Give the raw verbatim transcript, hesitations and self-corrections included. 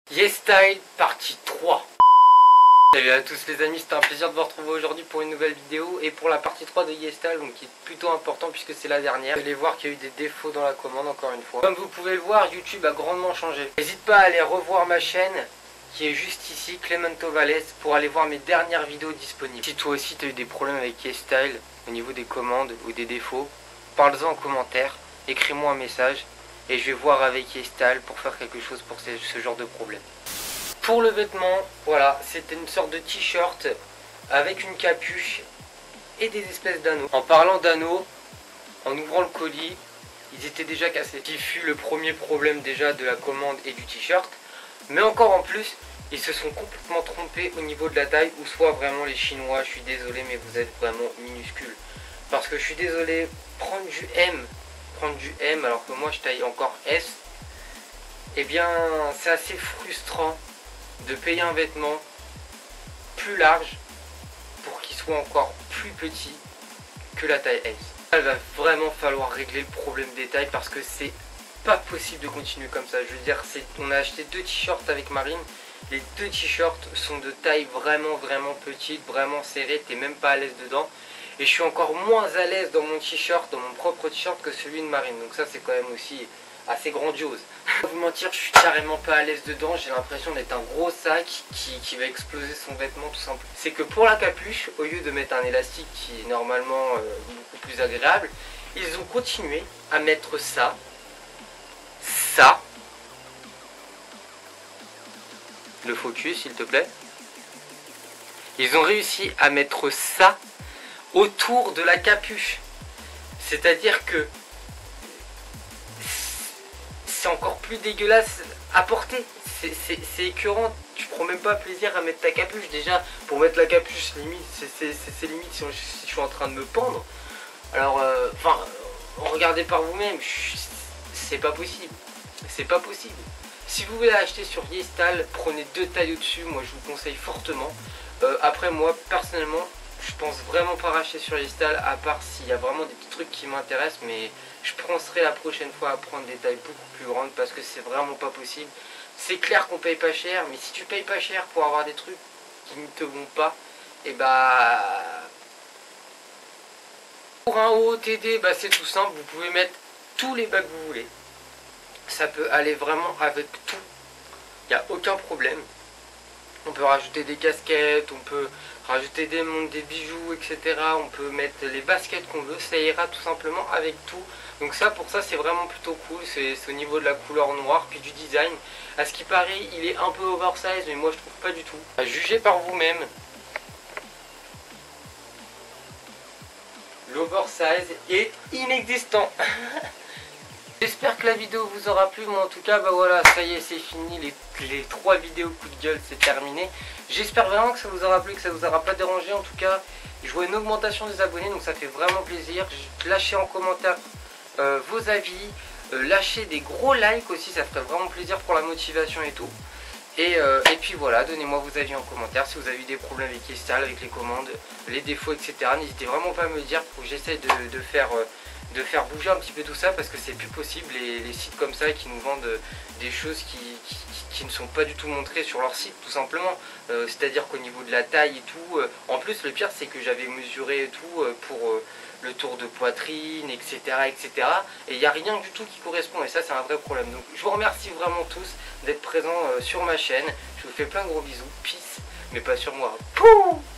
YesStyle partie trois. Salut à tous les amis, c'était un plaisir de vous retrouver aujourd'hui pour une nouvelle vidéo et pour la partie trois de YesStyle, donc qui est plutôt important puisque c'est la dernière. Vous allez voir qu'il y a eu des défauts dans la commande encore une fois. Comme vous pouvez le voir, YouTube a grandement changé. N'hésite pas à aller revoir ma chaîne qui est juste ici, Clemento Valles, pour aller voir mes dernières vidéos disponibles. Si toi aussi tu as eu des problèmes avec YesStyle au niveau des commandes ou des défauts, parle-en en commentaire, écris-moi un message et je vais voir avec YesStyle pour faire quelque chose pour ce, ce genre de problème. Pour le vêtement, voilà, c'était une sorte de t-shirt avec une capuche et des espèces d'anneaux. En parlant d'anneaux, en ouvrant le colis, ils étaient déjà cassés. Qui fut le premier problème déjà de la commande et du t-shirt. Mais encore en plus, ils se sont complètement trompés au niveau de la taille, ou soit vraiment les Chinois, je suis désolé, mais vous êtes vraiment minuscule. Parce que je suis désolé, prendre du M, prendre du M alors que moi je taille encore S, eh bien c'est assez frustrant de payer un vêtement plus large pour qu'il soit encore plus petit que la taille S. Il va vraiment falloir régler le problème des tailles parce que c'est pas possible de continuer comme ça. Je veux dire, c'est, on a acheté deux t-shirts avec Marine. Les deux t-shirts sont de taille vraiment vraiment petite, vraiment serrée, t'es même pas à l'aise dedans. Et je suis encore moins à l'aise dans mon t-shirt, dans mon propre t-shirt que celui de Marine. Donc ça c'est quand même aussi assez grandiose. Je vais vous mentir, je suis carrément pas à l'aise dedans, j'ai l'impression d'être un gros sac qui, qui va exploser son vêtement tout simplement. C'est que pour la capuche, au lieu de mettre un élastique qui est normalement euh, beaucoup plus agréable, ils ont continué à mettre ça, ça, le focus s'il te plaît, ils ont réussi à mettre ça autour de la capuche, c'est-à-dire que c'est encore plus dégueulasse à porter, c'est écœurant, tu prends même pas plaisir à mettre ta capuche. Déjà pour mettre la capuche limite c'est limite si, si je suis en train de me pendre, alors enfin euh, regardez par vous-même, c'est pas possible, c'est pas possible. Si vous voulez acheter sur YesStyle, prenez deux tailles au-dessus, moi je vous conseille fortement. euh, après moi personnellement je pense vraiment pas racheter sur YesStyle, à part s'il y a vraiment des petits trucs qui m'intéressent, mais je penserai la prochaine fois à prendre des tailles beaucoup plus grandes parce que c'est vraiment pas possible. C'est clair qu'on paye pas cher, mais si tu payes pas cher pour avoir des trucs qui ne te vont pas, et bah pour un O O T D, bah c'est tout simple, vous pouvez mettre tous les bas que vous voulez. Ça peut aller vraiment avec tout, il n'y a aucun problème. On peut rajouter des casquettes, on peut rajouter des montres, des bijoux, et cetera. On peut mettre les baskets qu'on veut, ça ira tout simplement avec tout. Donc ça, pour ça, c'est vraiment plutôt cool. C'est au niveau de la couleur noire, puis du design. À ce qui paraît, il est un peu oversize, mais moi je trouve pas du tout. À juger par vous-même. L'oversize est inexistant. J'espère que la vidéo vous aura plu. Moi en tout cas, bah voilà, ça y est, c'est fini. Les, les trois vidéos coup de gueule, c'est terminé. J'espère vraiment que ça vous aura plu, que ça vous aura pas dérangé. En tout cas, je vois une augmentation des abonnés, donc ça fait vraiment plaisir. Lâchez en commentaire euh, vos avis. Euh, lâchez des gros likes aussi, ça ferait vraiment plaisir pour la motivation et tout. Et, euh, et puis voilà, donnez-moi vos avis en commentaire. Si vous avez eu des problèmes avec YesStyle, avec les commandes, les défauts, et cetera. N'hésitez vraiment pas à me le dire pour que j'essaie de, de faire... Euh, de faire bouger un petit peu tout ça, parce que c'est plus possible les, les sites comme ça qui nous vendent des choses qui, qui, qui ne sont pas du tout montrées sur leur site tout simplement. Euh, c'est à dire qu'au niveau de la taille et tout, euh, en plus le pire c'est que j'avais mesuré et tout euh, pour euh, le tour de poitrine, etc, etc, et il n'y a rien du tout qui correspond, et ça c'est un vrai problème. Donc je vous remercie vraiment tous d'être présents euh, sur ma chaîne, je vous fais plein de gros bisous, peace, mais pas sur moi. Pouh!